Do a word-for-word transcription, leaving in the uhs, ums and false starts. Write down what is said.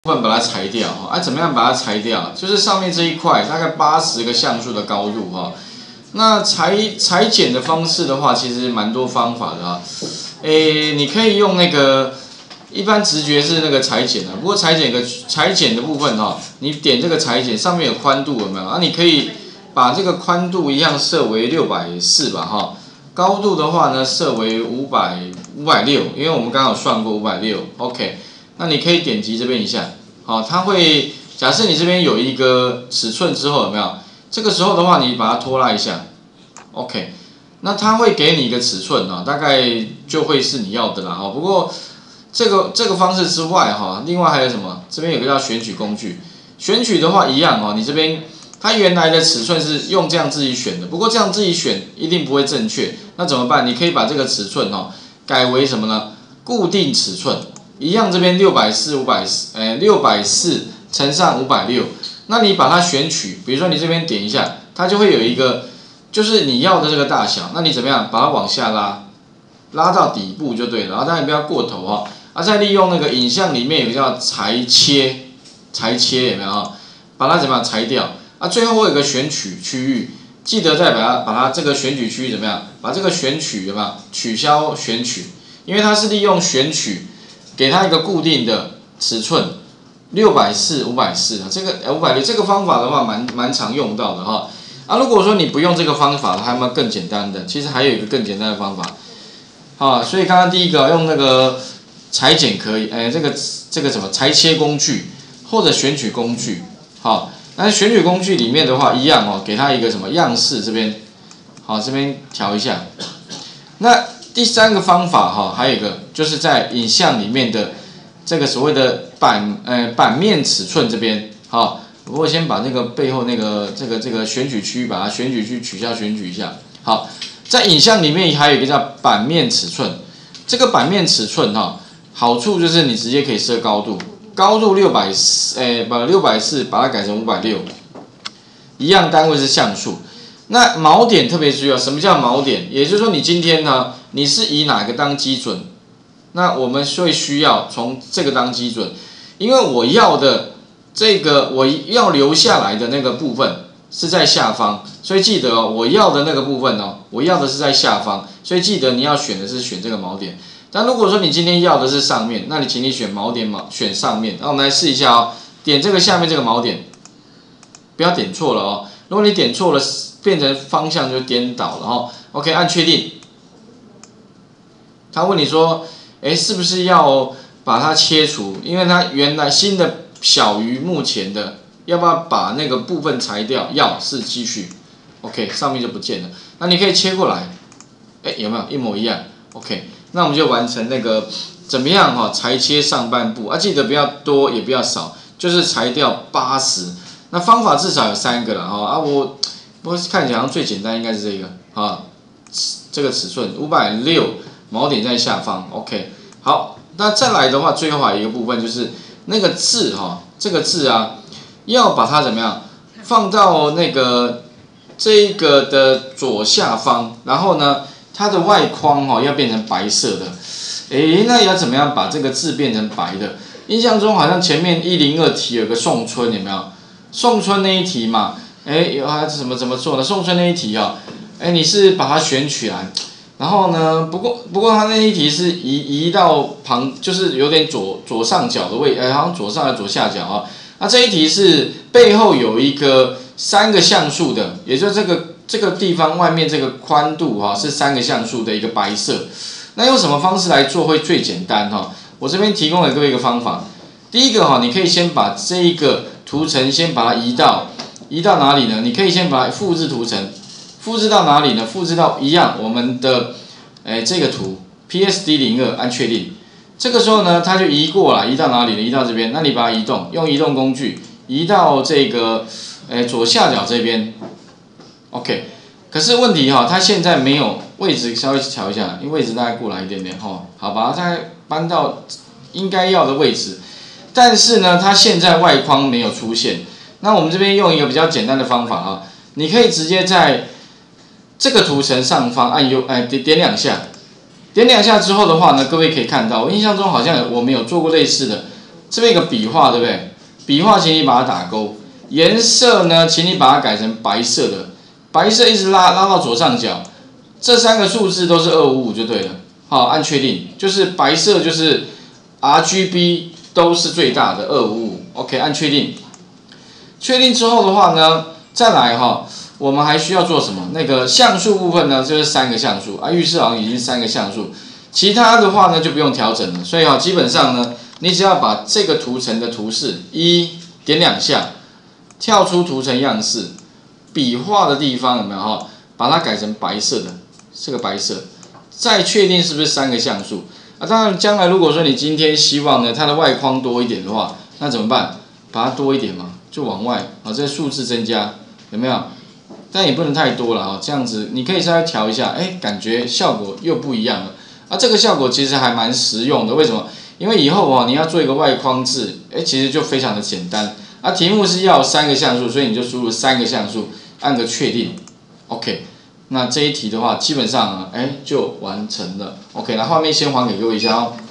部分把它裁掉哈，啊，怎么样把它裁掉？就是上面这一块大概八十个像素的高度哈。那裁裁剪的方式的话，其实蛮多方法的哈。诶，你可以用那个一般直觉是那个裁剪的，不过裁剪个裁剪的部分哈，你点这个裁剪上面有宽度有没有？啊，你可以把这个宽度一样设为六百四吧哈。高度的话呢，设为五百五百六，因为我们刚刚有算过五百六 ，OK。那你可以点击这边一下，好，它会假设你这边有一个尺寸之后有没有？这个时候的话，你把它拖拉一下 ，OK， 那它会给你一个尺寸啊，大概就会是你要的啦哈。不过这个这个方式之外哈，另外还有什么？这边有个叫选取工具，选取的话一样哦，你这边它原来的尺寸是用这样自己选的，不过这样自己选一定不会正确，那怎么办？你可以把这个尺寸哦改为什么呢？固定尺寸。一样，这边六百四、五百四，哎，六百四乘上五百六，那你把它选取，比如说你这边点一下，它就会有一个，就是你要的这个大小，那你怎么样把它往下拉，拉到底部就对了，然后当然不要过头哈，啊，再利用那个影像里面有个叫裁切，裁切有没有哈？把它怎么样裁掉，啊，最后会有个选取区域，记得再把它把它这个选取区域怎么样，把这个选取有没有取消选取，因为它是利用选取。给它一个固定的尺寸，六百四、五百四啊，这个五百六这个方法的话蛮蛮常用到的哈。啊，如果说你不用这个方法，还有没有更简单的？其实还有一个更简单的方法，啊，所以刚刚第一个用那个裁剪可以，哎，这个这个什么裁切工具或者选取工具，好，那选取工具里面的话一样哦，给它一个什么样式这边，好，这边调一下，那。第三个方法哈，还有一个就是在影像里面的这个所谓的版呃版面尺寸这边，好，我先把那个背后那个这个这个选取区把它选取区取消选取一下，好，在影像里面还有一个叫版面尺寸，这个版面尺寸哈，好处就是你直接可以设高度，高度六百四，哎，把六百四把它改成五百六，一样单位是像素。那锚点特别需要，什么叫锚点？也就是说，你今天呢，你是以哪个当基准？那我们会需要从这个当基准，因为我要的这个我要留下来的那个部分是在下方，所以记得哦，我要的那个部分哦，我要的是在下方，所以记得你要选的是选这个锚点。但如果说你今天要的是上面，那你请你选锚点锚选上面。那我们来试一下哦，点这个下面这个锚点，不要点错了哦。如果你点错了，变成方向就颠倒了哈。OK， 按确定。他问你说，哎，是不是要把它切除？因为它原来新的小于目前的，要不要把那个部分裁掉？要，是继续。OK， 上面就不见了。那你可以切过来，哎，有没有一模一样 ？OK， 那我们就完成那个怎么样哈？裁切上半部啊，记得不要多也不要少，就是裁掉八十。那方法至少有三个了哈啊我。不过看起来好像最简单应该是这个啊，这个尺寸五百六，锚点在下方 ，OK。好，那再来的话，最后还有一个部分就是那个字哈，这个字啊，要把它怎么样放到那个这个的左下方，然后呢，它的外框哈要变成白色的。诶，那要怎么样把这个字变成白的？印象中好像前面一零二题有个宋春有没有？宋春那一题嘛。哎，有还怎么怎么做呢？宋春那一题啊，哎，你是把它选取来，然后呢，不过不过它那一题是移移到旁，就是有点左左上角的位，哎，好像左上还是左下角啊。那这一题是背后有一个三个像素的，也就是这个这个地方外面这个宽度哈、啊、是三个像素的一个白色。那用什么方式来做会最简单哈、啊？我这边提供了各位一个方法。第一个哈、啊，你可以先把这一个图层先把它移到。移到哪里呢？你可以先把它复制图层，复制到哪里呢？复制到一样我们的，哎这个图 P S D 零二 按确定。这个时候呢，它就移过来，移到哪里呢？移到这边。那你把它移动，用移动工具移到这个，哎左下角这边。OK。可是问题哈，它现在没有位置，稍微调一下，因为位置大概过来一点点哈，好，把它再搬到应该要的位置。但是呢，它现在外框没有出现。那我们这边用一个比较简单的方法啊，你可以直接在这个图层上方按右，哎点点两下，点两下之后的话呢，各位可以看到，我印象中好像我们有做过类似的， 这边有个笔画，对不对？笔画，请你把它打勾。颜色呢，请你把它改成白色的，白色一直拉拉到左上角。这三个数字都是二五五就对了。好，按确定，就是白色就是 R G B 都是最大的二五五。OK， 按确定。确定之后的话呢，再来哈，我们还需要做什么？那个像素部分呢，就是三个像素啊，预设好像已经三个像素，其他的话呢就不用调整了。所以哈，基本上呢，你只要把这个图层的图示一点两下，跳出图层样式，笔画的地方有没有哈，把它改成白色的，这个白色，再确定是不是三个像素啊？当然，将来如果说你今天希望呢它的外框多一点的话，那怎么办？把它多一点嘛。就往外啊，这个数字增加有没有？但也不能太多了啊，这样子你可以稍微调一下，哎，感觉效果又不一样了。啊，这个效果其实还蛮实用的，为什么？因为以后啊你要做一个外框字，哎，其实就非常的简单。啊，题目是要三个像素，所以你就输入三个像素，按个确定 ，OK。那这一题的话，基本上啊，哎就完成了 ，OK。那画面先还给各位一下哦。